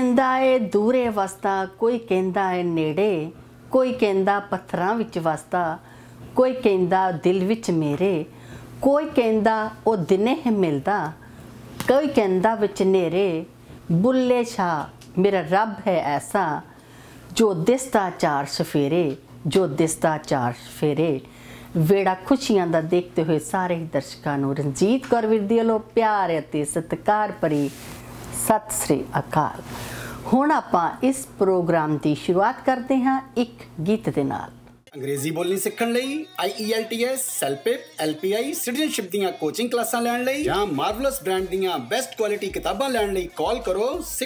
ਕਹਿੰਦਾ ਏ ਦੂਰੇ ਵਸਦਾ, ਕੋਈ ਕਹਿੰਦਾ ਏ ਨੇੜੇ, ਕੋਈ ਕਹਿੰਦਾ ਪੱਥਰਾਂ ਵਿੱਚ ਵਸਦਾ, ਕੋਈ ਕਹਿੰਦਾ ਦਿਲ ਵਿੱਚ ਮੇਰੇ, ਕੋਈ ਕਹਿੰਦਾ ਉਹ ਦਿਨੇ ਹੀ ਮਿਲਦਾ, ਕੋਈ ਕਹਿੰਦਾ ਵਿੱਚ ਨੇਰੇ। ਬੁੱਲੇ ਸ਼ਾਹ ਮੇਰਾ ਰੱਬ ਹੈ ਐਸਾ, ਜੋ ਦਿਸਦਾ ਚਾਰ ਸਫੇਰੇ, ਜੋ ਦਿਸਦਾ ਚਾਰ ਸਫੇਰੇ। ਵੇੜਾ ਖੁਸ਼ੀਆਂ ਦਾ ਦੇਖਦੇ ਹੋਏ ਸਾਰੇ ਹੀ ਦਰਸ਼ਕਾਂ ਨੂੰ ਰਣਜੀਤ ਕੌਰ ਵੀਰ ਦੀ ਵੱਲੋਂ ਪਿਆਰ ਅਤੇ ਸਤਿਕਾਰ ਭਰੀ ਸਤਿ ਸ੍ਰੀ ਅਕਾਲ। ਹੁਣ ਆਪਾਂ ਇਸ ਪ੍ਰੋਗਰਾਮ ਦੀ ਸ਼ੁਰੂਆਤ ਕਰਦੇ ਹਾਂ ਇੱਕ ਗੀਤ ਦੇ ਨਾਲ। अंग्रेजी बोलनी सीखण लई IELTS, SELPIP, LPI, सिटीजनशिप दीयां कोचिंग क्लासां लैण लई जां मार्वलस ब्रांड दीयां बेस्ट क्वालिटी किताबां लैण लई कॉल करो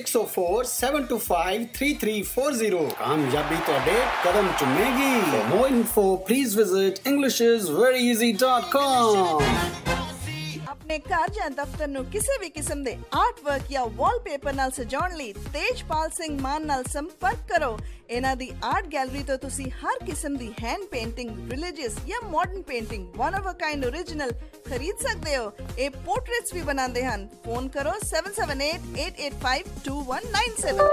6047253340। कामयाबी तुहाडे कदम चुमेगी। For more info, please visit englishisveryeasy.com। अपने घर ਜਾਂ ਦਫ਼ਤਰ ਨੂੰ ਕਿਸੇ ਵੀ ਕਿਸਮ ਦੇ ਆਰਟ ਵਰਕ ਜਾਂ ਵਾਲਪੇਪਰ ਨਾਲ ਸਜਾਉਣ ਲਈ ਤੇਜਪਾਲ ਸਿੰਘ ਮਾਨ ਨਾਲ ਸੰਪਰਕ ਕਰੋ। ਇਹਨਾਂ ਦੀ ਆਰਟ ਗੈਲਰੀ ਤੋਂ ਤੁਸੀਂ ਹਰ ਕਿਸਮ ਦੀ ਹੈਂਡ ਪੇਂਟਿੰਗ, ਰਿਲੀਜੀਅਸ ਜਾਂ modern painting, one of a kind original ਖਰੀਦ ਸਕਦੇ ਹੋ। ਇਹ ਪੋਰਟਰੇਟਸ ਵੀ ਬਣਾਉਂਦੇ ਹਨ। ਫੋਨ ਕਰੋ 7788852197।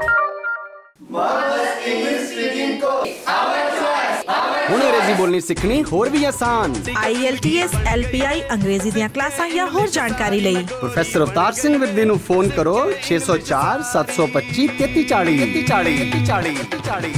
ਹੁਣ ਅੰਗਰੇਜ਼ੀ ਬੋਲਣੀ ਸਿੱਖਣੀ ਹੋਰ ਵੀ ਆਸਾਨ। IELTS, LPI ਅੰਗਰੇਜ਼ੀ ਦੀਆਂ ਕਲਾਸਾਂ ਜਾਂ ਹੋਰ ਜਾਣਕਾਰੀ ਲਈ ਪ੍ਰੋਫੈਸਰ ਅਵਤਾਰ ਸਿੰਘ ਵਿਰਦੀ ਨੂੰ ਫੋਨ ਕਰੋ 604 725 3340।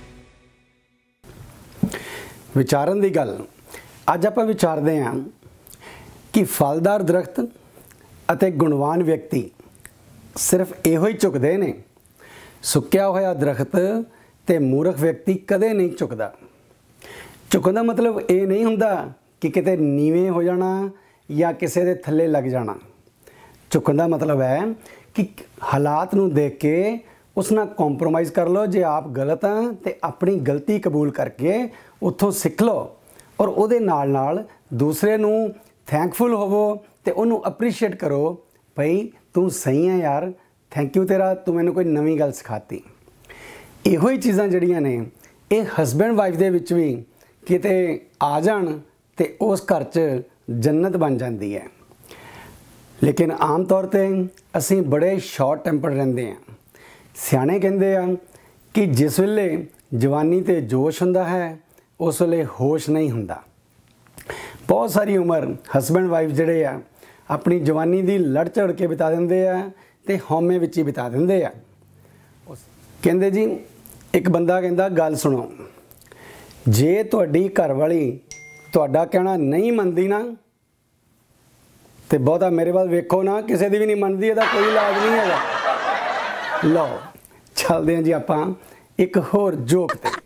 ਵਿਚਾਰਨ ਦੀ ਗੱਲ ਅੱਜ ਆਪਾਂ ਵਿਚਾਰਦੇ ਹਾਂ ਕਿ ਫਲਦਾਰ ਦਰਖਤ ਅਤੇ ਗੁਣਵਾਨ ਵਿਅਕਤੀ ਸਿਰਫ ਇਹੋ ਹੀ ਝੁਕਦੇ ਨੇ, ਸੁੱਕਿਆ ਹੋਇਆ ਦਰਖਤ ਤੇ ਮੂਰਖ ਵਿਅਕਤੀ ਕਦੇ ਨਹੀਂ ਝੁਕਦਾ। ਝੁਕਣ ਦਾ ਮਤਲਬ ਇਹ ਨਹੀਂ ਹੁੰਦਾ ਕਿ ਕਿਤੇ ਨੀਵੇਂ ਹੋ ਜਾਣਾ ਜਾਂ ਕਿਸੇ ਦੇ ਥੱਲੇ ਲੱਗ ਜਾਣਾ। ਝੁਕਣ ਦਾ ਮਤਲਬ ਹੈ ਕਿ ਹਾਲਾਤ ਨੂੰ ਦੇਖ ਕੇ ਉਸ ਨਾਲ ਕੰਪਰੋਮਾਈਜ਼ ਕਰ ਲਓ। ਜੇ ਆਪ ਗਲਤ ਆ ਤੇ ਆਪਣੀ ਗਲਤੀ ਕਬੂਲ ਕਰਕੇ ਉੱਥੋਂ ਸਿੱਖ ਲਓ ਔਰ ਉਹਦੇ ਨਾਲ ਨਾਲ ਦੂਸਰੇ ਨੂੰ ਥੈਂਕਫੁਲ ਹੋਵੋ ਤੇ ਉਹਨੂੰ ਅਪਰੀਸ਼ੀਏਟ ਕਰੋ, ਭਈ ਤੂੰ ਸਹੀ ਹੈ ਯਾਰ, ਥੈਂਕ ਯੂ ਤੇਰਾ, ਤੂੰ ਮੈਨੂੰ ਕੋਈ ਨਵੀਂ ਗੱਲ ਸਿਖਾਤੀ। ਇਹੋ ਹੀ ਚੀਜ਼ਾਂ ਜਿਹੜੀਆਂ ਨੇ ਇਹ ਹਸਬੈਂਡ ਵਾਈਫ ਦੇ ਵਿੱਚ ਵੀ ਕਿਤੇ ਆ ਜਾਣ ਤੇ ਉਸ ਘਰ 'ਚ ਜੰਨਤ ਬਣ ਜਾਂਦੀ ਹੈ। ਲੇਕਿਨ ਆਮ ਤੌਰ 'ਤੇ ਅਸੀਂ ਬੜੇ ਸ਼ਾਰਟ ਟੈਂਪਰ ਰਹਿੰਦੇ ਹਾਂ। ਸਿਆਣੇ ਕਹਿੰਦੇ ਆ ਕਿ ਜਿਸ ਵੇਲੇ ਜਵਾਨੀ ਤੇ ਜੋਸ਼ ਹੁੰਦਾ ਹੈ ਉਸ ਵੇਲੇ ਹੋਸ਼ ਨਹੀਂ ਹੁੰਦਾ। ਬਹੁਤ ਸਾਰੀ ਉਮਰ ਹਸਬੈਂਡ ਵਾਈਫ ਜਿਹੜੇ ਆ ਆਪਣੀ ਜਵਾਨੀ ਦੀ ਲੜ ਝੜ ਕੇ ਬਿਤਾ ਦਿੰਦੇ ਆ ਤੇ ਹਉਮੈ ਵਿੱਚ ਹੀ ਬਿਤਾ ਦਿੰਦੇ ਆ। ਕਹਿੰਦੇ ਜੀ ਇੱਕ ਬੰਦਾ ਕਹਿੰਦਾ ਗੱਲ ਸੁਣੋ, ਜੇ ਤੁਹਾਡੀ ਘਰਵਾਲੀ ਤੁਹਾਡਾ ਕਹਿਣਾ ਨਹੀਂ ਮੰਨਦੀ ਨਾ ਤੇ ਬਹੁਤਾ ਮੇਰੇ ਵੱਲ ਵੇਖੋ ਨਾ, ਕਿਸੇ ਦੀ ਵੀ ਨਹੀਂ ਮੰਨਦੀ, ਇਹਦਾ ਕੋਈ ਇਲਾਜ ਨਹੀਂ ਹੈਗਾ। ਲਓ ਚੱਲਦੇ ਹਾਂ ਜੀ ਆਪਾਂ ਇੱਕ ਹੋਰ ਜੋਕ ਤੇ।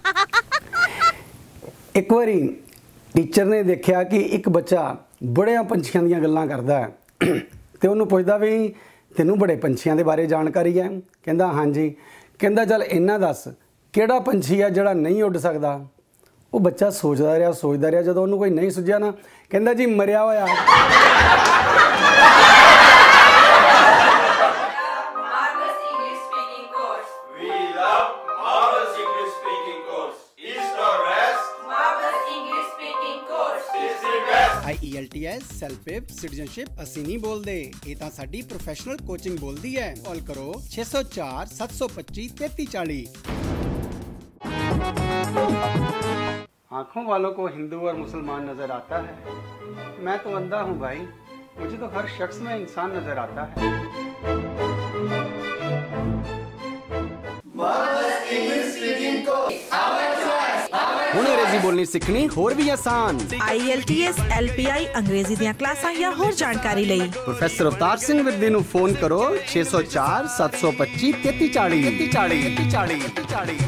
ਇੱਕ ਵਾਰੀ ਟੀਚਰ ਨੇ ਦੇਖਿਆ ਕਿ ਇੱਕ ਬੱਚਾ ਬੜਿਆਂ ਪੰਛੀਆਂ ਦੀਆਂ ਗੱਲਾਂ ਕਰਦਾ ਹੈ ਤੇ ਉਹਨੂੰ ਪੁੱਛਦਾ ਵੀ ਤੈਨੂੰ ਬੜੇ ਪੰਛੀਆਂ ਦੇ ਬਾਰੇ ਜਾਣਕਾਰੀ ਹੈ? ਕਹਿੰਦਾ ਹਾਂਜੀ। ਕਹਿੰਦਾ ਚੱਲ ਇੰਨਾ ਦੱਸ ਕਿਹੜਾ ਪੰਛੀ ਆ ਜਿਹੜਾ ਨਹੀਂ ਉੱਡ ਸਕਦਾ? ਉਹ ਬੱਚਾ ਸੋਚਦਾ ਰਿਹਾ ਜਦੋਂ ਉਹਨੂੰ ਕੋਈ ਨਹੀਂ ਸੁਝਿਆ ਨਾ, ਕਹਿੰਦਾ ਜੀ ਮਰਿਆ ਹੋਇਆ। IELTS, SELPIP, सिटीजनशिप ਅਸੀਂ ਨਹੀਂ ਬੋਲਦੇ, ਇਹ ਤਾਂ ਸਾਡੀ ਪ੍ਰੋਫੈਸ਼ਨਲ ਕੋਚਿੰਗ ਬੋਲਦੀ ਹੈ। ਕਾਲ ਕਰੋ 604 725 3340। आँखों वालों को हिंदू और मुसलमान नजर आता है, मैं तो अंधा हूँ भाई, मुझे तो हर शख्स में इंसान नजर आता है। ਹੁਣ ਅੰਗਰੇਜ਼ੀ ਬੋਲਣੀ ਸਿੱਖਣੀ ਹੋਰ ਵੀ ਆਸਾਨ। IELTS, LPI ਅੰਗਰੇਜ਼ੀ ਦੀਆਂ ਕਲਾਸਾਂ ਜਾਂ ਹੋਰ ਜਾਣਕਾਰੀ ਲਈ ਪ੍ਰੋਫੈਸਰ ਅਵਤਾਰ ਸਿੰਘ ਵਿਰਦੀ ਨੂੰ ਫੋਨ ਕਰੋ 604 725 3340।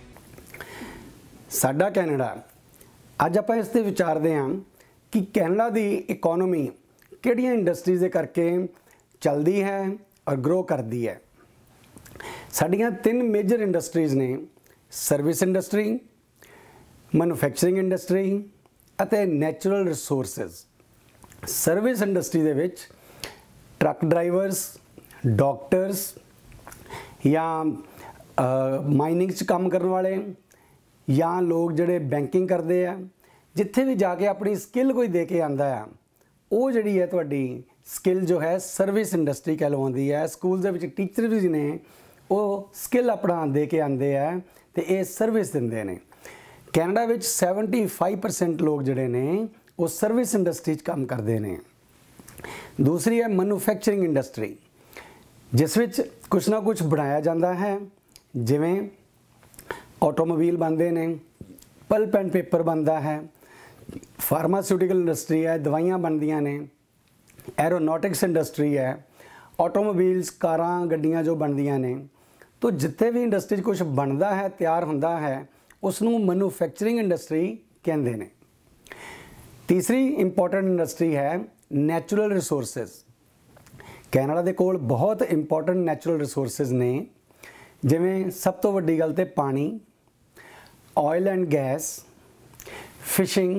ਸਾਡਾ ਕੈਨੇਡਾ। ਅੱਜ ਆਪਾਂ ਇਸ ਤੇ ਵਿਚਾਰਦੇ ਹਾਂ ਕਿ ਕੈਨੇਡਾ ਦੀ ਇਕਨੋਮੀ ਕਿਹੜੀਆਂ ਇੰਡਸਟਰੀਜ਼ ਦੇ ਕਰਕੇ ਚੱਲਦੀ ਹੈ ਔਰ ਗਰੋ ਕਰਦੀ ਹੈ। ਸਾਡੀਆਂ 3 ਮੇਜਰ ਇੰਡਸਟਰੀਜ਼ ਨੇ, ਸਰਵਿਸ ਇੰਡਸਟਰੀ, ਮੈਨੂਫੈਕਚਰਿੰਗ ਇੰਡਸਟਰੀ ਅਤੇ ਨੈਚੁਰਲ ਰਿਸੋਰਸਿਸ। ਸਰਵਿਸ ਇੰਡਸਟਰੀ ਦੇ ਵਿੱਚ ਟਰੱਕ ਡਰਾਈਵਰਸ, ਡਾਕਟਰਸ ਜਾਂ ਮਾਈਨਿੰਗ 'ਚ ਕੰਮ ਕਰਨ ਵਾਲੇ ਜਾਂ ਲੋਕ ਜਿਹੜੇ ਬੈਂਕਿੰਗ ਕਰਦੇ ਆ, ਜਿੱਥੇ ਵੀ ਜਾ ਕੇ ਆਪਣੀ ਸਕਿੱਲ ਕੋਈ ਦੇ ਕੇ ਆਉਂਦਾ ਆ, ਉਹ ਜਿਹੜੀ ਹੈ ਤੁਹਾਡੀ ਸਕਿੱਲ ਜੋ ਹੈ ਸਰਵਿਸ ਇੰਡਸਟਰੀ ਕਹਿਲਵਾਉਂਦੀ ਹੈ। ਸਕੂਲ ਦੇ ਵਿੱਚ ਟੀਚਰ ਵੀ ਨੇ ਉਹ ਸਕਿੱਲ ਆਪਣਾ ਦੇ ਕੇ ਆਉਂਦੇ ਆ ਤੇ ਇਹ ਸਰਵਿਸ ਦਿੰਦੇ ਨੇ। ਕੈਨੇਡਾ ਵਿੱਚ 75% ਲੋਕ ਜਿਹੜੇ ਨੇ ਉਹ ਸਰਵਿਸ ਇੰਡਸਟਰੀ 'ਚ ਕੰਮ ਕਰਦੇ ਨੇ। ਦੂਸਰੀ ਹੈ ਮੈਨੂਫੈਕਚਰਿੰਗ ਇੰਡਸਟਰੀ, ਜਿਸ ਵਿੱਚ ਕੁਛ ਨਾ ਕੁਛ ਬਣਾਇਆ ਜਾਂਦਾ ਹੈ, ਜਿਵੇਂ ਆਟੋਮੋਬਾਈਲ ਬਣਦੇ ਨੇ, ਪਲਪ ਐਂਡ ਪੇਪਰ ਬਣਦਾ ਹੈ, ਫਾਰਮਾਸਿਊਟੀਕਲ ਇੰਡਸਟਰੀ ਹੈ, ਦਵਾਈਆਂ ਬਣਦੀਆਂ ਨੇ, ਐਰੋਨੌਟਿਕਸ ਇੰਡਸਟਰੀ ਹੈ, ਆਟੋਮੋਬਾਈਲਸ ਕਾਰਾਂ ਗੱਡੀਆਂ ਜੋ ਬਣਦੀਆਂ ਨੇ। तो जिथे भी इंडस्ट्री कुछ बनता है, तैयार होंदा है, उसनों मैन्युफैक्चरिंग इंडस्ट्री कहते हैं। तीसरी इंपॉर्टेंट इंडस्ट्री है नैचुरल रिसोर्सिस। कैनेडा दे कोल बहुत इंपॉर्टेंट नैचुरल रिसोर्सिस ने, जिवें सब तो वड्डी गल ते पानी, ऑयल एंड गैस, फिशिंग,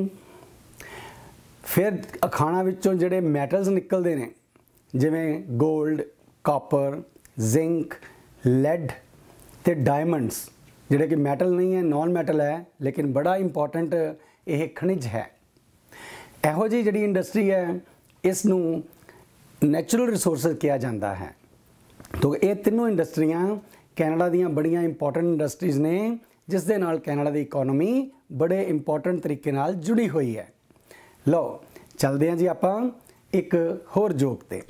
फिर अखाणा विचों जिहड़े मैटल्स निकलते हैं जिवें गोल्ड, कापर, जिंक, लैड ते डायमंड्स, जिहड़े कि मैटल नहीं है, नॉन मैटल है, लेकिन बड़ा इंपॉर्टेंट यह खनिज है। इहो जी जिहड़ी इंडस्ट्री है इसनूं नैचुरल रिसोर्सिस कहा जाता है। तो ये तीनों इंडस्ट्रियां कैनेडा दीयां बड़ियां इंपॉर्टेंट इंडस्ट्रीज़ ने, जिस दे नाल कैनेडा दी इकोनॉमी बड़े इंपॉर्टेंट तरीके नाल जुड़ी हुई है। लो चलते हैं जी आपां एक होर जोक ते।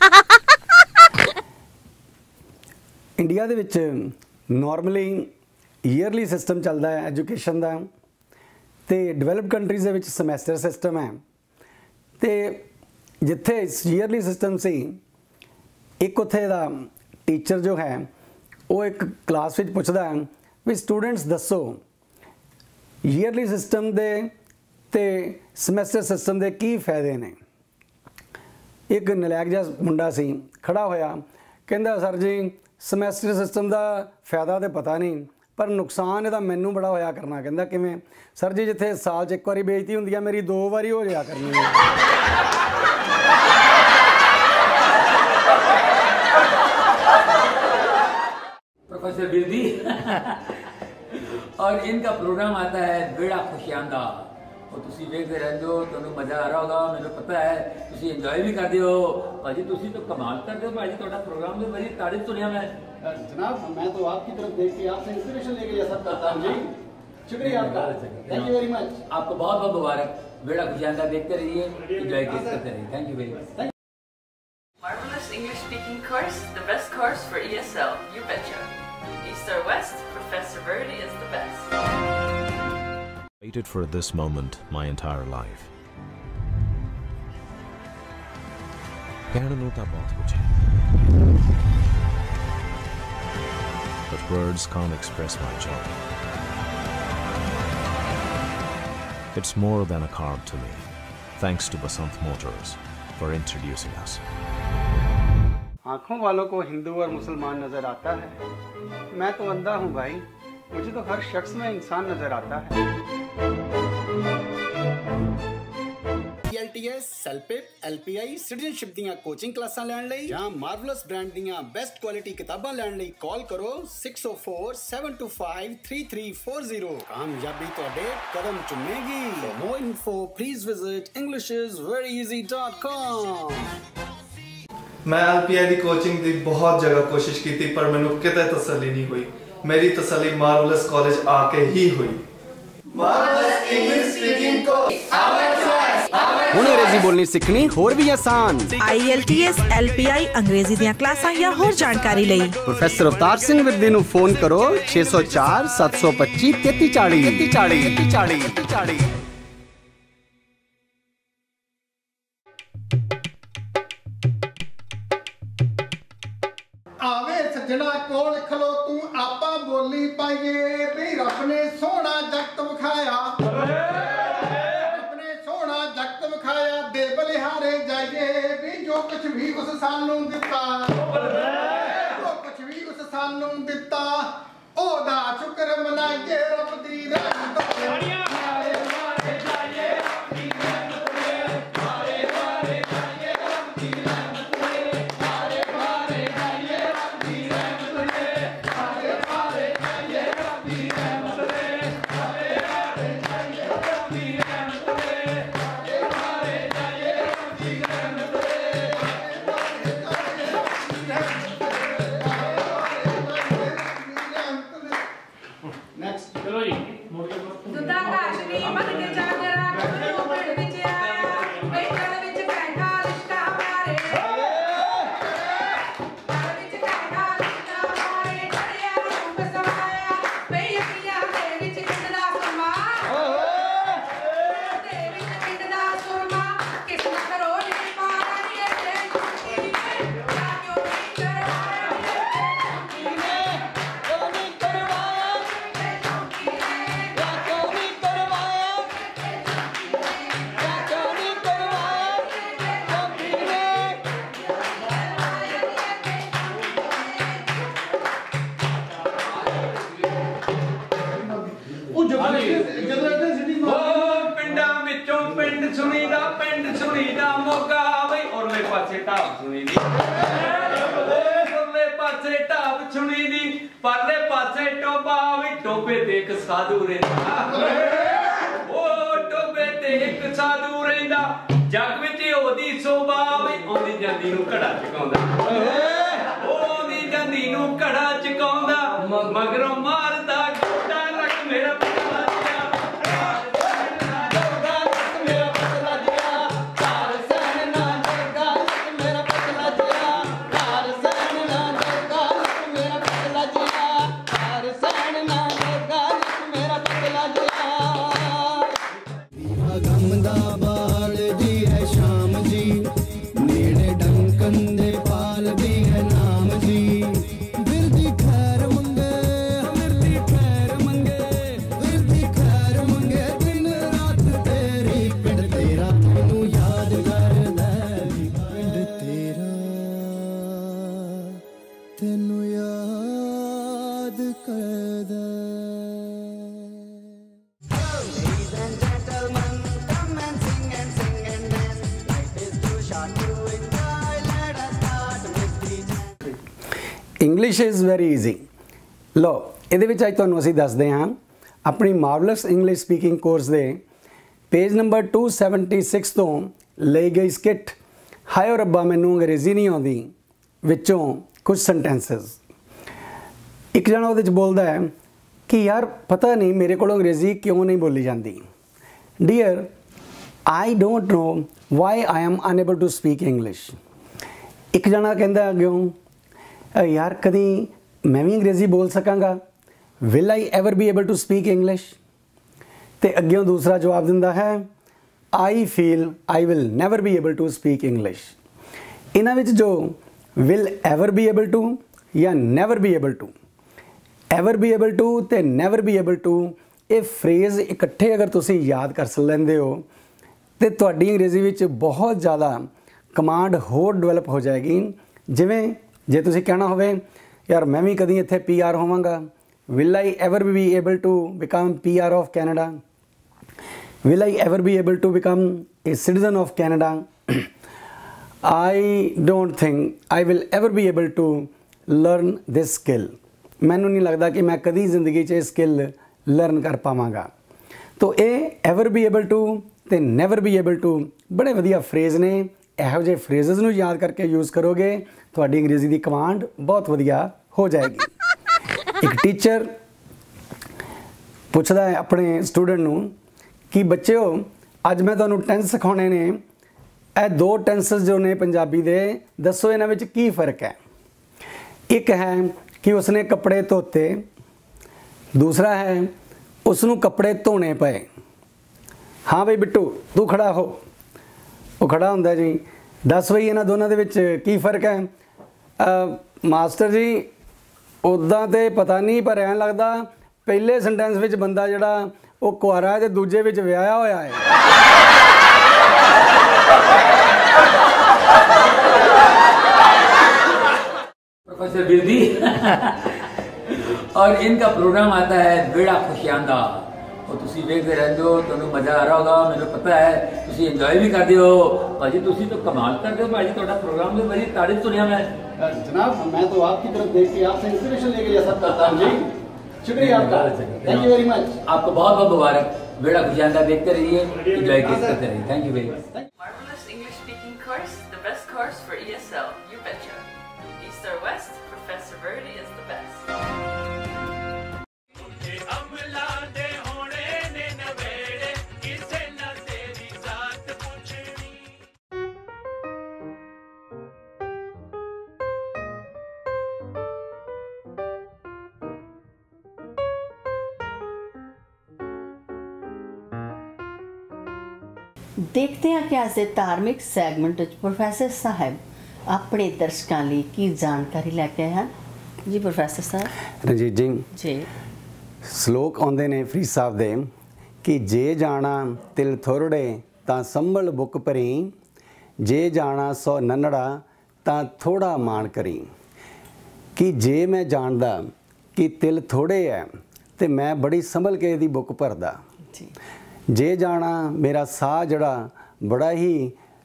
इंडिया दे विच नॉर्मली ईयरली सिस्टम चलता है एजुकेशन का, तो डिवेलप कंट्रीज़ दे विच समैस्टर सिस्टम है। तो जिथे ईयरली सिस्टम से एक उत्थे दा टीचर जो है वो एक क्लास विच पुछदा है भी स्टूडेंट्स दसो ईयरली सिस्टम दे ते समैस्टर सिस्टम दे की फायदे ने। एक नलैक जिहा मुंडा सी खड़ा होया, कहंदा सर जी समैस्टर सिस्टम का फायदा तो पता नहीं, पर नुकसान इहदा मैनू बड़ा होया करना। कहंदा किवें? सर जी जिथे साल 'च एक बारी बेइज्जती हुंदी है, मेरी 2 बारी हो जाया करनी है। प्रोफेसर बिरदी और इनका प्रोग्राम आता है वेड़ा खुशियां दा, और तुसी देखते रहंदे हो, तुहानू मजा आ रहा होगा, मैनू पता है, तुसी एंजॉय भी करते हो। भाजी तुसी तो कमाल करते हो भाजी, तुहाडा प्रोग्राम तो बड़ी तारीफ सुनिया मैं। जनाब मैं तो आपकी तरफ देख के आपसे इंस्पिरेशन लेके ये सब करता हूं जी। शुक्रिया आपका, थैंक यू वेरी मच। आपको बहुत बहुत मुबारक। वेड़ा खुशियां दा देखते रहिए, एंजॉय करते रहिए। Thank you very much. Marvelous English speaking course, the best course for ESL, you betcha. East or West, Professor Verdi is the best. Waited for this moment my entire life. कहना होता बहुत कुछ है, but words can't express my joy. It's more than a car to me. Thanks to Basant Motors for introducing us. आँखों वालों को हिंदू और मुसलमान नजर आता है, मैं तो अंधा हूँ भाई, मुझे तो हर शख्स में इंसान नजर आता है। TLTS, सेलपिप, LPI, सिटीजनशिप दियां कोचिंग क्लासां लैण लई जां मार्वलस ब्रांड दियां बेस्ट क्वालिटी किताबां लैण लई कॉल करो 6047253340। कामयाबी तुहाडे कदम चुमेगी। For more info, please visit englishisveryeasy.com। मैं LPI ਦੀ ਕੋਚਿੰਗ ਦੀ ਬਹੁਤ ਜਗ੍ਹਾ ਕੋਸ਼ਿਸ਼ ਕੀਤੀ, ਪਰ ਮੈਨੂੰ ਕਿਤੇ ਤਸੱਲੀ ਨਹੀਂ ਹੋਈ। ਮੇਰੀ ਤਸੱਲੀ ਮਾਰਵਲਸ ਕਾਲਜ ਆ ਕੇ ਹੀ ਹੋਈ। ਮਾਰਵਲਸ ਇੰਗਲਿਸ਼ ਸਪੀਕਿੰਗ ਕੋਰਸ, ਹੁਣ ਅੰਗਰੇਜ਼ੀ ਬੋਲਣੀ ਸਿੱਖਣੀ ਹੋਰ ਵੀ ਆਸਾਨ। IELTS, LPI ਅੰਗਰੇਜ਼ੀ ਦੀਆਂ ਕਲਾਸਾਂ ਜਾਂ ਹੋਰ ਜਾਣਕਾਰੀ ਲਈ ਪ੍ਰੋਫੈਸਰ ਅਵਤਾਰ ਸਿੰਘ ਵਿਰਦੀ ਨੂੰ ਫੋਨ ਕਰੋ 604 725 3340। ਆਵੇ ਸੱਜਣਾ ਕੋਲ ਖਲੋ ਤੂੰ ਆਪਾਂ ਬੋਲੀ ਪਾਈਏ ਵੀ ਰੱਬ ਨੇ ਸੋਹਣਾ ਜਗਤ ਵਿਖਾਇਆ, ਰੱਬ ਨੇ ਸੋਹਣਾ ਜਗਤ ਵਿਖਾਇਆ, ਦੇ ਬਲਿਹਾਰੇ ਜਾਈਏ ਵੀ ਜੋ ਕੁਛ ਵੀ ਉਸ ਸਾਨੂੰ ਦਿੱਤਾ, ਜੋ ਕੁਛ ਵੀ ਉਸ ਸਾਨੂੰ ਦਿੱਤਾ ਉਹਦਾ ਸ਼ੁਕਰ ਮਨਾਈਏ, ਰੱਬ ਦੀ ਰਹਿਮਤ ਪਾਸੇ ਢਾਬ ਸੁਣੀ ਦੀ ਪਰਲੇ ਪਾਸੇ ਢਾਬ ਸੁਣੀ ਦੀ ਪਰਲੇ ਪਾਸੇ ਟੋਬਾ ਵੀ ਟੋਬੇ ਤੇ ਇੱਕ ਸਾਧੂ ਰਹਿੰਦਾ ਉਹ ਟੋਬੇ ਤੇ ਇੱਕ ਸਾਧੂ ਰਹਿੰਦਾ ਜੱਗ ਵਿੱਚ ਉਹਦੀ ਸੋਭਾ ਵੀ ਆਉਂਦੀ ਜਾਂਦੀ ਨੂੰ ਘੜਾ ਚਕਾਉਂਦਾ ਉਹਦੀ ਜਾਂਦੀ ਨੂੰ ਘੜਾ ਚਕਾਉਂਦਾ ਮਗਰੋਂ ਮਾਰਦਾ ਗੋਡਾ ਰੱਖ ਮੇਰਾ ਪਤਲਾ ਜਿਹਾ ਮੇਰਾ ਪਤਲਾ ਜਿਹਾ ਘਰ ਸਹਿਣ ਨਾ ਦੇਗਾ ਮੇਰਾ ਪਤਲਾ ਜਿਹਾ ਘਰ ਸਹਿਣ ਨਾ ਦੇਗਾ ਮੇਰਾ ਪਤਲਾ ਜਿਹਾ ਘਰ ਸਹਿਣ ਨਾ ਦੇਗਾ ਮੇਰਾ ਪਤਲਾ ਜਿਹਾ ਗਮ ਦਾ ਬਾਲ ਦੀ ਹੈ ਸ਼ਾਮ ਜੀ ਨੇੜੇ ਡੰਕਨ ਦੇ ਪਾਲ ਦੀ ਹੈ ਨਾਮ ਜੀ ਵਿਰਦੀ ਖੈਰ ਮੰਗੇ ਵਿਰਦੀ ਖੈਰ ਮੰਗੇ ਵਿਰਦੀ ਖੈਰ ਮੰਗੇ ਦਿਨ ਰਾਤ ਤੇਰੀ ਪਿੰਡ ਤੇਰਾ ਤੈਨੂੰ ਯਾਦ ਕਰਦਾ ਪਿੰਡ ਤੇਰਾ ਤੈਨੂੰ ਯਾਦ ਕਰਦਾ ਇੰਗਲਿਸ਼ ਇਜ਼ ਵੈਰੀ ਈਜ਼ੀ। ਲੋ ਇਹਦੇ ਵਿੱਚ ਅੱਜ ਤੁਹਾਨੂੰ ਅਸੀਂ ਦੱਸਦੇ ਹਾਂ ਆਪਣੀ ਮਾਰਵਲਸ ਇੰਗਲਿਸ਼ ਸਪੀਕਿੰਗ ਕੋਰਸ ਦੇ ਪੇਜ ਨੰਬਰ 276 ਤੋਂ ਲਈ ਗਈ ਸਕਿੱਟ ਹਾਏ ਰੱਬਾ ਮੈਨੂੰ ਅੰਗਰੇਜ਼ੀ ਨਹੀਂ ਆਉਂਦੀ ਵਿੱਚੋਂ ਕੁਝ ਸੈਂਟੈਂਸਸ। ਇੱਕ ਜਣਾ ਉਹਦੇ 'ਚ ਬੋਲਦਾ ਹੈ ਕਿ ਯਾਰ ਪਤਾ ਨਹੀਂ ਮੇਰੇ ਕੋਲੋਂ ਅੰਗਰੇਜ਼ੀ ਕਿਉਂ ਨਹੀਂ ਬੋਲੀ ਜਾਂਦੀ। Dear I don't know why I am unable to speak English. ਇੱਕ ਜਣਾ ਕਹਿੰਦਾ ਅੱਗਿਓਂ ਯਾਰ ਕਦੀ ਮੈਂ ਵੀ ਅੰਗਰੇਜ਼ੀ ਬੋਲ ਸਕਾਂਗਾ, will I ever be able to speak English. ਅਤੇ ਅੱਗਿਓਂ ਦੂਸਰਾ ਜਵਾਬ ਦਿੰਦਾ ਹੈ I feel I will never be able to speak English. ਇਹਨਾਂ ਵਿੱਚ ਜੋ will ever be able to ਜਾਂ never be able to, ever be able to ਅਤੇ ਨੈਵਰ ਬੀ ਏਬਲ ਟੂ, ਇਹ ਫਰੇਜ਼ ਇਕੱਠੇ ਅਗਰ ਤੁਸੀਂ ਯਾਦ ਕਰ ਲੈਂਦੇ ਹੋ ਤੇ ਤੁਹਾਡੀ ਅੰਗਰੇਜ਼ੀ ਵਿੱਚ ਬਹੁਤ ਜ਼ਿਆਦਾ ਕਮਾਂਡ ਹੋਰ ਡਿਵੈਲਪ ਹੋ ਜਾਏਗੀ। ਜਿਵੇਂ ਜੇ ਤੁਸੀਂ ਕਹਿਣਾ ਹੋਵੇ ਯਾਰ ਮੈਂ ਵੀ ਕਦੀ ਇੱਥੇ PR ਹੋਵਾਂਗਾ, will I ever be able to become PR of Canada, will I ever be able to become a citizen of Canada, I don't think I will ever be able to learn this skill. ਮੈਨੂੰ ਨਹੀਂ ਲੱਗਦਾ ਕਿ ਮੈਂ ਕਦੀ ਜ਼ਿੰਦਗੀ 'ਚ ਇਹ skill learn ਕਰ ਪਾਵਾਂਗਾ। ਤੋ ਇਹ ਐਵਰ ਬੀ ਏਬਲ ਟੂ ਅਤੇ ਨੈਵਰ ਬੀ ਏਬਲ ਟੂ ਬੜੇ ਵਧੀਆ ਫਰੇਜ਼ ਨੇ। ਇਹੋ ਜਿਹੇ ਫਰੇਜ਼ਸ ਨੂੰ ਯਾਦ ਕਰਕੇ ਯੂਜ਼ ਕਰੋਗੇ ਤੁਹਾਡੀ ਅੰਗਰੇਜ਼ੀ ਦੀ ਕਮਾਂਡ ਬਹੁਤ ਵਧੀਆ ਹੋ ਜਾਏਗੀ। ਇੱਕ ਟੀਚਰ ਪੁੱਛਦਾ ਹੈ ਆਪਣੇ ਸਟੂਡੈਂਟ ਨੂੰ ਕਿ ਬੱਚਿਓ ਅੱਜ ਮੈਂ ਤੁਹਾਨੂੰ ਟੈਂਸ ਸਿਖਾਉਣੇ ਨੇ, ਇਹ ਦੋ ਟੈਂਸਸ ਜੋ ਨੇ ਪੰਜਾਬੀ ਦੇ ਦੱਸੋ ਇਹਨਾਂ ਵਿੱਚ ਕੀ ਫ਼ਰਕ ਹੈ। ਇੱਕ ਹੈ ਕਿ ਉਸਨੇ ਕੱਪੜੇ ਧੋਤੇ, ਦੂਸਰਾ ਹੈ ਉਸ ਨੂੰ ਕੱਪੜੇ ਧੋਣੇ ਪਏ। ਹਾਂ ਬਈ ਬਿੱਟੂ ਤੂੰ ਖੜਾ ਹੋ। ਉਹ ਖੜਾ ਹੁੰਦਾ ਜੀ, ਦੱਸ ਬਈ ਇਹਨਾਂ ਦੋਨਾਂ ਦੇ ਵਿੱਚ ਕੀ ਫ਼ਰਕ ਹੈ। ਮਾਸਟਰ ਜੀ ਉੱਦਾਂ ਤਾਂ ਪਤਾ ਨਹੀਂ ਪਰ ਐਂ ਲੱਗਦਾ ਪਹਿਲੇ ਸੈਂਟੈਂਸ ਵਿੱਚ ਬੰਦਾ ਜਿਹੜਾ ਉਹ ਕੁਆਰਾ ਹੈ ਅਤੇ ਦੂਜੇ ਵਿੱਚ ਵਿਆਹਿਆ ਹੋਇਆ ਹੈ। प्रोफेसर बिरदी और इनका प्रोग्राम आता है बेड़ा खुशियां दा और तुसी देखते रहते हो, तुहानू मजा आ रहा होगा, मैंने पता है तुसी एंजॉय भी करते हो। भाजी तुसी तो कमाल करते हो भाजी, तुहाडा प्रोग्राम में बड़ी तारीफ सुनिया मैं। जनाब मैं तो आपकी तरफ देख के आपसे इंस्पिरेशन लेके ये सब करता हूँ जी। शुक्रिया आपका, थैंक यू वेरी मच। आपको बहुत बहुत मुबारक। बेड़ा खुशियां दा देखते रहिए, एंजॉय करते रहिए। Thank you very much. Marvelous English speaking course, the best course for ESL, you betcha. East or West, Professor Verdi is the best. ਦੇਖਦੇ ਹਾਂ ਕਿ ਅੱਜ ਦੇ ਧਾਰਮਿਕ ਸੈਗਮੈਂਟ ਵਿੱਚ ਪ੍ਰੋਫੈਸਰ ਸਾਹਿਬ ਆਪਣੇ ਦਰਸ਼ਕਾਂ ਲਈ ਕੀ ਜਾਣਕਾਰੀ ਲੈ ਕੇ ਆਏ ਹਨ। ਜੀ ਪ੍ਰੋਫੈਸਰ ਸਾਹਿਬ। ਰਣਜੀਤ ਜੀ ਸ਼ਲੋਕ ਆਉਂਦੇ ਨੇ ਫਰੀਦ ਸਾਹਿਬ ਦੇ ਕਿ ਜੇ ਜਾਣਾ ਤਿਲ ਥੋੜੜੇ ਤਾਂ ਸੰਭਲ ਬੁੱਕ ਭਰੀ, ਜੇ ਜਾਣਾ ਸੋ ਨੰਨੜਾ ਤਾਂ ਥੋੜਾ ਮਾਣ ਕਰੀ। ਕਿ ਜੇ ਮੈਂ ਜਾਣਦਾ ਕਿ ਤਿਲ ਥੋੜੇ ਹੈ ਤੇ ਮੈਂ ਬੜੀ ਸੰਭਲ ਕੇ ਇਹਦੀ ਬੁੱਕ ਭਰਦਾ। ਜੀ ਜੇ ਜਾਣਾ ਮੇਰਾ ਸਾਹ ਜਿਹੜਾ ਬੜਾ ਹੀ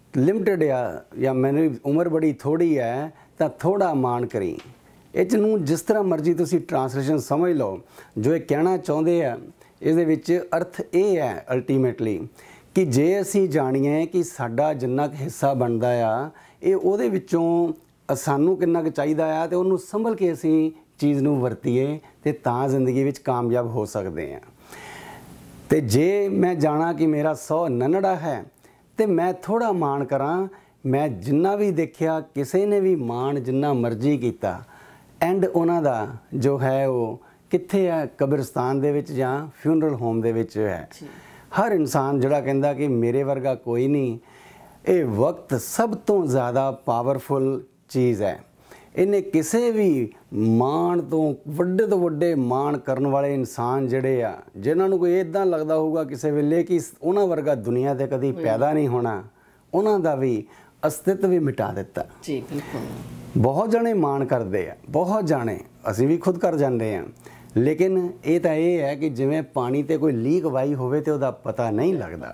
ਲਿਮਟਿਡ ਆ ਜਾਂ ਮੈਨੂੰ ਉਮਰ ਬੜੀ ਥੋੜੀ ਹੈ ਤਾਂ ਥੋੜਾ ਮਾਣ ਕਰੀ। ਇਹ ਨੂੰ ਜਿਸ ਤਰ੍ਹਾਂ ਮਰਜ਼ੀ ਤੁਸੀਂ ਟਰਾਂਸਲੇਸ਼ਨ ਸਮਝ ਲਓ, ਜੋ ਇਹ ਕਹਿਣਾ ਚਾਹੁੰਦੇ ਆ ਇਹਦੇ ਵਿੱਚ ਅਰਥ ਇਹ ਹੈ ਅਲਟੀਮੇਟਲੀ ਕਿ ਜੇ ਅਸੀਂ ਜਾਣੀਏ ਕਿ ਸਾਡਾ ਜਿੰਨਾ ਕੁ ਹਿੱਸਾ ਬਣਦਾ ਆ ਇਹ ਉਹਦੇ ਵਿੱਚੋਂ ਸਾਨੂੰ ਕਿੰਨਾ ਕੁ ਚਾਹੀਦਾ ਆ ਤੇ ਉਹਨੂੰ ਸੰਭਲ ਕੇ ਅਸੀਂ ਚੀਜ਼ ਨੂੰ ਵਰਤੀਏ ਤੇ ਤਾਂ ਜ਼ਿੰਦਗੀ ਵਿੱਚ ਕਾਮਯਾਬ ਹੋ ਸਕਦੇ ਆ। ਤੇ ਜੇ ਮੈਂ ਜਾਣਾ ਕਿ ਮੇਰਾ 100 ਨਨੜਾ ਹੈ ਤੇ ਮੈਂ ਥੋੜਾ ਮਾਣ ਕਰਾਂ। ਮੈਂ ਜਿੰਨਾ ਵੀ ਦੇਖਿਆ ਕਿਸੇ ਨੇ ਵੀ ਮਾਣ ਜਿੰਨਾ ਮਰਜ਼ੀ ਕੀਤਾ, ਐਂਡ ਉਹਨਾਂ ਦਾ ਜੋ ਹੈ ਉਹ ਕਿੱਥੇ ਹੈ, ਕਬਰਸਤਾਨ ਦੇ ਵਿੱਚ ਜਾਂ ਫਿਊਨਰਲ ਹੋਮ ਦੇ ਵਿੱਚ ਹੈ। ਹਰ ਇਨਸਾਨ ਜਿਹੜਾ ਕਹਿੰਦਾ ਕਿ ਮੇਰੇ ਵਰਗਾ ਕੋਈ ਨਹੀਂ, ਇਹ ਵਕਤ ਸਭ ਤੋਂ ਜ਼ਿਆਦਾ ਪਾਵਰਫੁਲ ਚੀਜ਼ ਹੈ। ਇਹਨੇ ਕਿਸੇ ਵੀ ਮਾਣ ਤੋਂ ਵੱਡੇ ਮਾਣ ਕਰਨ ਵਾਲੇ ਇਨਸਾਨ ਜਿਹੜੇ ਆ, ਜਿਨ੍ਹਾਂ ਨੂੰ ਕੋਈ ਇੱਦਾਂ ਲੱਗਦਾ ਹੋਊਗਾ ਕਿਸੇ ਵੇਲੇ ਕਿ ਉਹਨਾਂ ਵਰਗਾ ਦੁਨੀਆ 'ਤੇ ਕਦੀ ਪੈਦਾ ਨਹੀਂ ਹੋਣਾ, ਉਹਨਾਂ ਦਾ ਵੀ ਅਸਤਿਤਵ ਵੀ ਮਿਟਾ ਦਿੱਤਾ। ਜੀ ਬਿਲਕੁਲ। ਬਹੁਤ ਜਣੇ ਮਾਣ ਕਰਦੇ ਆ, ਬਹੁਤ ਜਾਣੇ, ਅਸੀਂ ਵੀ ਖੁਦ ਕਰ ਜਾਂਦੇ ਹਾਂ, ਲੇਕਿਨ ਇਹ ਤਾਂ ਇਹ ਹੈ ਕਿ ਜਿਵੇਂ ਪਾਣੀ 'ਤੇ ਕੋਈ ਲੀਕ ਵਾਈ ਹੋਵੇ ਤੇ ਉਹਦਾ ਪਤਾ ਨਹੀਂ ਲੱਗਦਾ।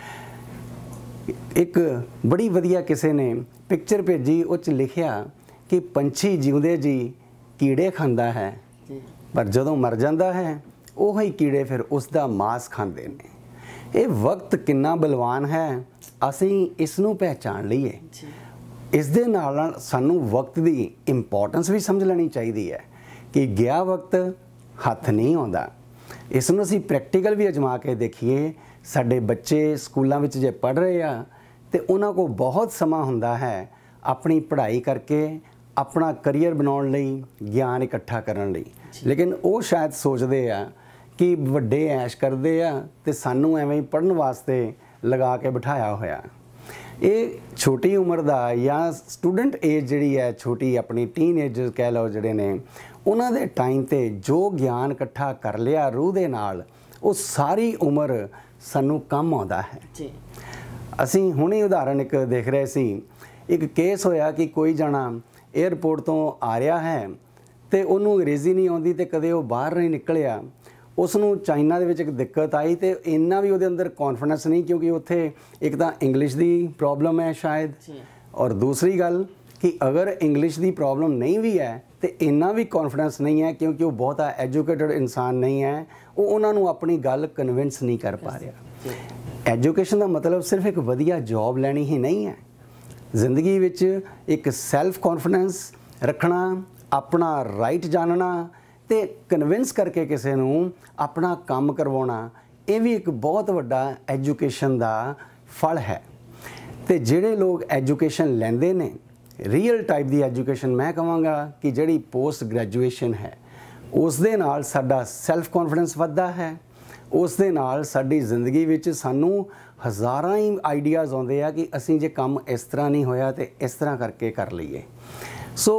ਇੱਕ ਬੜੀ ਵਧੀਆ ਕਿਸੇ ਨੇ ਪਿਕਚਰ ਭੇਜੀ, ਉਹ 'ਚ ਲਿਖਿਆ ਕਿ ਪੰਛੀ ਜਿਉਂਦੇ ਜੀ ਕੀੜੇ ਖਾਂਦਾ ਹੈ, ਪਰ ਜਦੋਂ ਮਰ ਜਾਂਦਾ ਹੈ ਉਹੀ ਕੀੜੇ ਫਿਰ ਉਸ ਦਾ ਮਾਸ ਖਾਂਦੇ ਨੇ। ਇਹ ਵਕਤ ਕਿੰਨਾ ਬਲਵਾਨ ਹੈ, ਅਸੀਂ ਇਸ ਨੂੰ ਪਹਿਚਾਣ ਲਈਏ। ਇਸ ਦੇ ਨਾਲ ਸਾਨੂੰ ਵਕਤ ਦੀ ਇੰਪੋਰਟੈਂਸ ਵੀ ਸਮਝ ਲੈਣੀ ਚਾਹੀਦੀ ਹੈ ਕਿ ਗਿਆ ਵਕਤ ਹੱਥ ਨਹੀਂ ਆਉਂਦਾ। ਇਸ ਨੂੰ ਅਸੀਂ ਪ੍ਰੈਕਟੀਕਲ ਵੀ ਅਜਮਾ ਕੇ ਦੇਖੀਏ। ਸਾਡੇ ਬੱਚੇ ਸਕੂਲਾਂ ਵਿੱਚ ਜੇ ਪੜ੍ਹ ਰਹੇ ਆ ਤੇ ਉਹਨਾਂ ਕੋਲ ਬਹੁਤ ਸਮਾਂ ਹੁੰਦਾ ਹੈ ਆਪਣੀ ਪੜ੍ਹਾਈ ਕਰਕੇ ਆਪਣਾ ਕਰੀਅਰ ਬਣਾਉਣ ਲਈ, ਗਿਆਨ ਇਕੱਠਾ ਕਰਨ ਲਈ, ਲੇਕਿਨ ਉਹ ਸ਼ਾਇਦ ਸੋਚਦੇ ਆ ਕਿ ਵੱਡੇ ਐਸ਼ ਕਰਦੇ ਆ ਤੇ ਸਾਨੂੰ ਐਵੇਂ ਹੀ ਪੜ੍ਹਨ ਵਾਸਤੇ ਲਗਾ ਕੇ ਬਿਠਾਇਆ ਹੋਇਆ। ਇਹ ਛੋਟੀ ਉਮਰ ਦਾ ਜਾਂ ਸਟੂਡੈਂਟ ਏਜ ਜਿਹੜੀ ਹੈ, ਛੋਟੀ ਆਪਣੀ ਟੀਨ ਏਜਰਸ ਕਹਿ ਲਓ ਜਿਹੜੇ ਨੇ, ਉਹਨਾਂ ਦੇ ਟਾਈਮ 'ਤੇ ਜੋ ਗਿਆਨ ਇਕੱਠਾ ਕਰ ਲਿਆ ਰੂਹ ਦੇ ਨਾਲ, ਉਹ ਸਾਰੀ ਉਮਰ ਸਾਨੂੰ ਕੰਮ ਆਉਂਦਾ ਹੈ। ਜੀ ਅਸੀਂ ਹੁਣੇ ਉਦਾਹਰਨ ਇੱਕ ਦੇਖ ਰਹੇ ਸੀ, ਇੱਕ ਕੇਸ ਹੋਇਆ ਕਿ ਕੋਈ ਜਾਣਾ ਏਅਰਪੋਰਟ ਤੋਂ ਆ ਰਿਹਾ ਹੈ ਤੇ ਉਹਨੂੰ ਅੰਗਰੇਜ਼ੀ ਨਹੀਂ ਆਉਂਦੀ ਤੇ ਕਦੇ ਉਹ ਬਾਹਰ ਨਹੀਂ ਨਿਕਲਿਆ। ਉਸ ਨੂੰ ਚਾਈਨਾ ਦੇ ਵਿੱਚ ਇੱਕ ਦਿੱਕਤ ਆਈ ਤੇ ਇੰਨਾ ਵੀ ਉਹਦੇ ਅੰਦਰ ਕੌਨਫੀਡੈਂਸ ਨਹੀਂ, ਕਿਉਂਕਿ ਉੱਥੇ ਇੱਕ ਤਾਂ ਇੰਗਲਿਸ਼ ਦੀ ਪ੍ਰੋਬਲਮ ਹੈ ਸ਼ਾਇਦ, ਔਰ ਦੂਸਰੀ ਗੱਲ ਕਿ ਅਗਰ ਇੰਗਲਿਸ਼ ਦੀ ਪ੍ਰੋਬਲਮ ਨਹੀਂ ਵੀ ਹੈ ਤੇ ਇੰਨਾ ਵੀ ਕੌਨਫੀਡੈਂਸ ਨਹੀਂ ਹੈ ਕਿਉਂਕਿ ਉਹ ਬਹੁਤਾ ਐਜੂਕੇਟਡ ਇਨਸਾਨ ਨਹੀਂ ਹੈ, ਉਹ ਉਹਨਾਂ ਨੂੰ ਆਪਣੀ ਗੱਲ ਕਨਵਿੰਸ ਨਹੀਂ ਕਰ ਪਾ ਰਿਹਾ। ਐਜੂਕੇਸ਼ਨ ਦਾ ਮਤਲਬ ਸਿਰਫ ਇੱਕ ਵਧੀਆ ਜੌਬ ਲੈਣੀ ਹੀ ਨਹੀਂ ਹੈ। ਜ਼ਿੰਦਗੀ ਵਿੱਚ ਇੱਕ ਸੈਲਫ ਕੌਨਫੀਡੈਂਸ ਰੱਖਣਾ, ਆਪਣਾ ਰਾਈਟ ਜਾਣਨਾ ਤੇ ਕਨਵਿੰਸ ਕਰਕੇ ਕਿਸੇ ਨੂੰ ਆਪਣਾ ਕੰਮ ਕਰਵਾਉਣਾ, ਇਹ ਵੀ ਇੱਕ ਬਹੁਤ ਵੱਡਾ ਐਜੂਕੇਸ਼ਨ ਦਾ ਫਲ ਹੈ। ਤੇ ਜਿਹੜੇ ਲੋਕ ਐਜੂਕੇਸ਼ਨ ਲੈਂਦੇ ਨੇ, ਰੀਅਲ ਟਾਈਪ ਦੀ ਐਜੂਕੇਸ਼ਨ, ਮੈਂ ਕਹਾਂਗਾ ਕਿ ਜਿਹੜੀ ਪੋਸਟ ਗ੍ਰੈਜੂਏਸ਼ਨ ਹੈ, ਉਸ ਦੇ ਨਾਲ ਸਾਡਾ ਸੈਲਫ ਕੌਨਫੀਡੈਂਸ ਵੱਧਦਾ ਹੈ। ਉਸ ਦੇ ਨਾਲ ਸਾਡੀ ਜ਼ਿੰਦਗੀ ਵਿੱਚ ਸਾਨੂੰ ਹਜ਼ਾਰਾਂ ਹੀ ਆਈਡੀਆਜ਼ ਆਉਂਦੇ ਆ ਕਿ ਅਸੀਂ ਜੇ ਕੰਮ ਇਸ ਤਰ੍ਹਾਂ ਨਹੀਂ ਹੋਇਆ ਤੇ ਇਸ ਤਰ੍ਹਾਂ ਕਰਕੇ ਕਰ ਲਈਏ। ਸੋ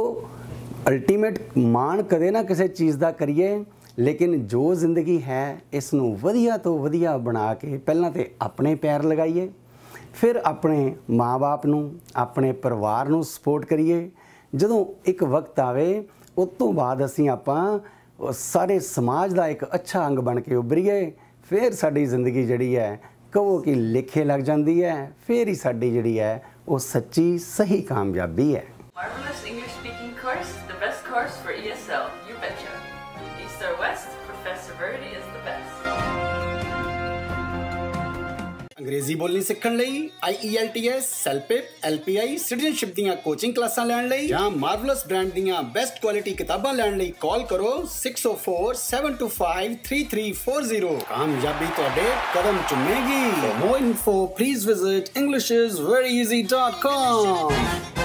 ਅਲਟੀਮੇਟ ਮਾਣ ਕਦੇ ਨਾ ਕਿਸੇ ਚੀਜ਼ ਦਾ ਕਰੀਏ, ਲੇਕਿਨ ਜੋ ਜ਼ਿੰਦਗੀ ਹੈ ਇਸ ਨੂੰ ਵਧੀਆ ਤੋਂ ਵਧੀਆ ਬਣਾ ਕੇ ਪਹਿਲਾਂ ਤੇ ਆਪਣੇ ਪੈਰ ਲਗਾਈਏ, ਫਿਰ ਆਪਣੇ ਮਾਂ-ਬਾਪ ਨੂੰ, ਆਪਣੇ ਪਰਿਵਾਰ ਨੂੰ ਸਪੋਰਟ ਕਰੀਏ। ਜਦੋਂ ਇੱਕ ਵਕਤ ਆਵੇ ਉਸ ਤੋਂ ਬਾਅਦ ਅਸੀਂ ਆਪਾਂ ਸਾਰੇ ਸਮਾਜ ਦਾ ਇੱਕ ਅੱਛਾ ਅੰਗ ਬਣ ਕੇ ਉੱਭਰੀਏ, ਫਿਰ ਸਾਡੀ ਜ਼ਿੰਦਗੀ ਜਿਹੜੀ ਹੈ ਕਹੋ ਕਿ ਲਿਖੇ ਲੱਗ ਜਾਂਦੀ ਹੈ, ਫਿਰ ਹੀ ਸਾਡੀ ਜਿਹੜੀ ਹੈ ਉਹ ਸੱਚੀ ਸਹੀ ਕਾਮਯਾਬੀ ਹੈ। Marvelous English speaking course, the best course for ESL, you betcha. East or West, Professor Verity is the best. ਅੰਗਰੇਜ਼ੀ ਬੋਲਣੀ ਸਿੱਖਣ ਲਈ IELTS, SELPIP, LPI, ਸਿਟੀਜ਼ਨਸ਼ਿਪ ਦੀਆਂ ਕੋਚਿੰਗ ਕਲਾਸਾਂ ਲੈਣ ਲਈ ਜਾਂ ਮਾਰਵਲਸ ਬ੍ਰਾਂਡ ਦੀਆਂ ਬੈਸਟ ਕੁਆਲਿਟੀ ਕਿਤਾਬਾਂ ਲੈਣ ਲਈ ਕਾਲ ਕਰੋ 6047253340। ਕਾਮਯਾਬੀ ਤੁਹਾਡੇ ਕਦਮ ਚੁੰਮੇਗੀ। For more info, please visit EnglishIsVeryEasy.com.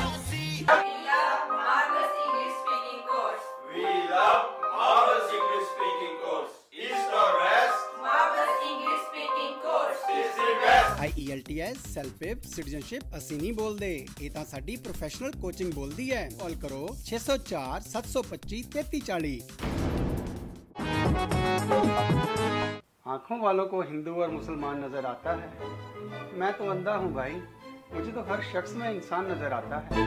IELTS, SELPIP, citizenship ਅਸੀਂ ਨਹੀਂ ਬੋਲਦੇ, ਇਹ ਤਾਂ ਸਾਡੀ ਪ੍ਰੋਫੈਸ਼ਨਲ ਕੋਚਿੰਗ ਬੋਲਦੀ ਹੈ। ਕਾਲ ਕਰੋ 6047253340। आंखों वालों को हिंदू और मुसलमान नजर आता है, मैं तो अंधा हूँ भाई, मुझे तो हर शख्स में इंसान नजर आता है।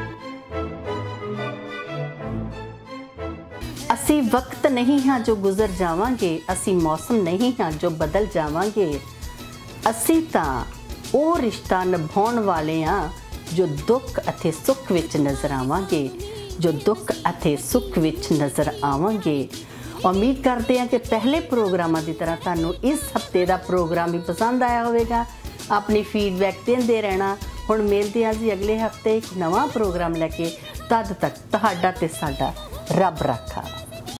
ਅਸੀਂ ਵਕਤ ਨਹੀਂ ਹਾਂ ਜੋ ਗੁਜ਼ਰ ਜਾਵਾਂਗੇ, ਅਸੀਂ ਮੌਸਮ ਨਹੀਂ ਹਾਂ ਜੋ ਬਦਲ ਜਾਵਾਂਗੇ, ਅਸੀਂ ਤਾਂ ਉਹ ਰਿਸ਼ਤਾ ਨਿਭਾਉਣ ਵਾਲੇ ਹਾਂ ਜੋ ਦੁੱਖ ਅਤੇ ਸੁੱਖ ਵਿੱਚ ਨਜ਼ਰ ਆਵਾਂਗੇ, ਜੋ ਦੁੱਖ ਅਤੇ ਸੁੱਖ ਵਿੱਚ ਨਜ਼ਰ ਆਵਾਂਗੇ। ਉਮੀਦ ਕਰਦੇ ਹਾਂ ਕਿ ਪਹਿਲੇ ਪ੍ਰੋਗਰਾਮਾਂ ਦੀ ਤਰ੍ਹਾਂ ਤੁਹਾਨੂੰ ਇਸ ਹਫਤੇ ਦਾ ਪ੍ਰੋਗਰਾਮ ਵੀ ਪਸੰਦ ਆਇਆ ਹੋਵੇਗਾ। ਆਪਣੀ ਫੀਡਬੈਕ ਦਿੰਦੇ ਰਹਿਣਾ। ਹੁਣ ਮਿਲਦੇ ਹਾਂ ਜੀ ਅਗਲੇ ਹਫਤੇ ਇੱਕ ਨਵਾਂ ਪ੍ਰੋਗਰਾਮ ਲੈ ਕੇ। ਤਦ ਤੱਕ ਤੁਹਾਡਾ ਤੇ ਸਾਡਾ ਰੱਬ ਰਾਖਾ।